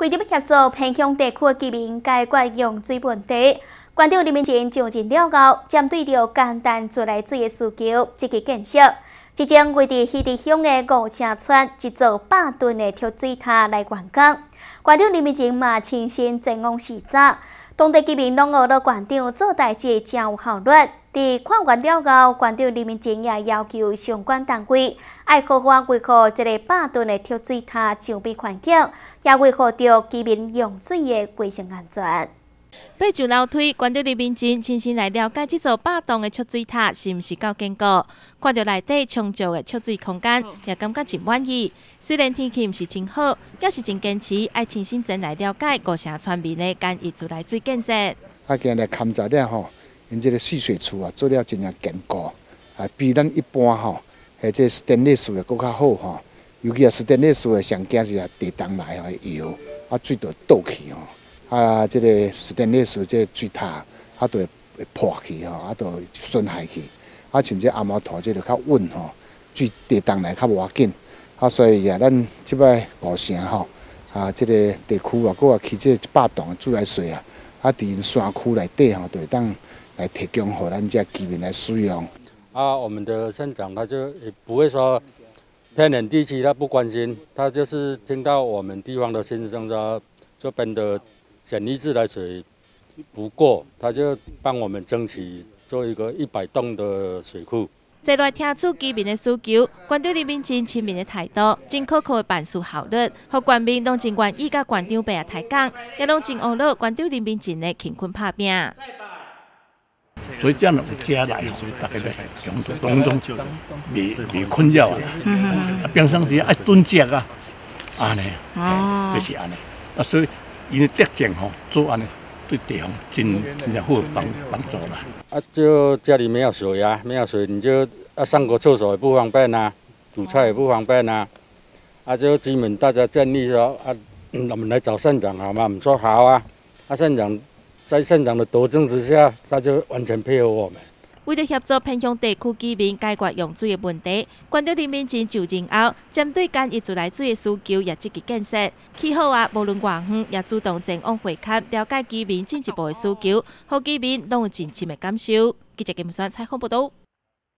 为着要协助偏乡地区的居民解决用水问题，县长林明前上任了后，针对着简单自来水的需求，积极建设。即将为伫稀地乡的5城村一座100吨的抽水塔来完工。县长林明前嘛亲身前往视察，当地居民拢学到县长做代志真有效率。伫看完了后，县长林明前也要求相关单位要好好维护这个100吨的抽水塔上边环境，也维护着居民用水的卫生安全。 爬上楼梯，县长林明前亲身来了解这座8栋的抽水塔是毋是够坚固，看到内底充足的抽水空间，也感觉真满意。虽然天气毋是真好，也是真坚持爱亲身前来了解5城村民的简易自来水建设。 今日勘察了吼，因这个蓄水池啊做了真正坚固，比咱一般吼，这电力水的更较好吼。尤其是电力水的上惊是地动来吼油，水就倒去吼。这个电力水这水塔，就会破去吼，就会损害去。像这阿毛头这就较稳吼，水地动来较无要紧。所以咱即摆5城吼，这个地区啊，佫起这100栋的自来水啊，伫山区内底吼，就会当来提供给咱这居民来使用。 我们的县长他就也不会说偏远地区他不关心，他就是听到我们地方的心声说这边的简易自来水不过，他就帮我们争取做一个100栋的水库。 坐来听取居民的需求，县长林明前亲民的态度，真可靠的办事效率，互县民拢真愿意甲县长白抬杠，也拢真学乐县长林明前的勤困打拼。 所以这样有家来，所以大家拢未困扰啊。平常时爱囤积啊，安尼，就是安尼。所以因的德政吼做安尼，对地方真正好帮助啦。 就家里没有水啊，没有水你就上个厕所也不方便啊，煮菜也不方便啊。就居民大家建议说我们来找县长好吗？我们说好啊。县长在县长的督政之下，他就完全配合我们。 为了协助偏乡地区居民解决用水的问题，县长林明前就任后，针对简易自来水的需求也积极建设。气候无论偌远，也主动前往会勘，了解居民进一步的需求，让居民拢有真切的感受。记者金文山采访报道。